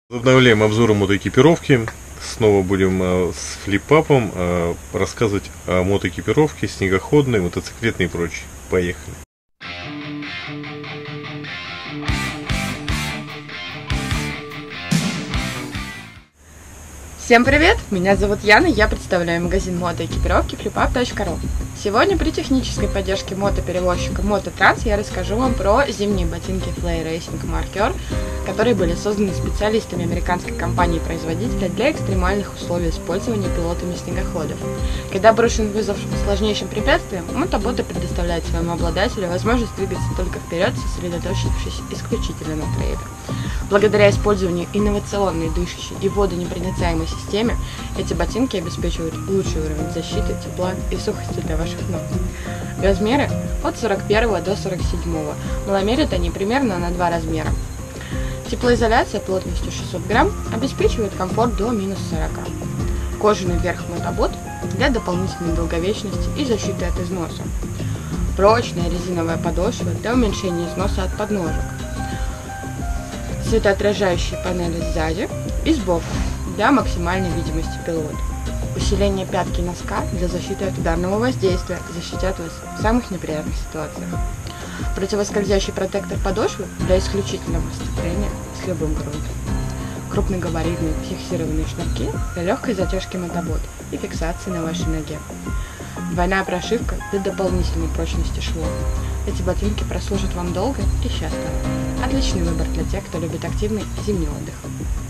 Возобновляем обзоры мотоэкипировки. Снова будем с флипапом рассказывать о мотоэкипировке, снегоходной, мотоциклетной и прочей. Поехали! Всем привет! Меня зовут Яна, я представляю магазин мотоэкипировки flipap.ru. Сегодня при технической поддержке мотоперевозчика Мототранс я расскажу вам про зимние ботинки Flay Racing Marker, которые были созданы специалистами американской компании-производителя для экстремальных условий использования пилотами снегоходов. Когда брошен вызов сложнейшим препятствиям, мотоботы предоставляют своему обладателю возможность двигаться только вперед, сосредоточившись исключительно на трейле. Благодаря использованию инновационной дышащей и водонепроницаемой системе, эти ботинки обеспечивают лучший уровень защиты, тепла и сухости для ваших ног. Размеры от 41 до 47. Маломерят они примерно на 2 размера. Теплоизоляция плотностью 600 грамм обеспечивает комфорт до минус 40. Кожаный верх мотобот для дополнительной долговечности и защиты от износа. Прочная резиновая подошва для уменьшения износа от подножек. Светоотражающие панели сзади и сбоку для максимальной видимости пилота. Усиление пятки носка для защиты от ударного воздействия защитят вас в самых неприятных ситуациях. Противоскользящий протектор подошвы для исключительного сцепления с любым грунтом. Крупногабаритные фиксированные шнурки для легкой затяжки мотобота и фиксации на вашей ноге. Двойная прошивка для дополнительной прочности швов. Эти ботинки прослужат вам долго и счастливо. Отличный выбор для тех, кто любит активный зимний отдых.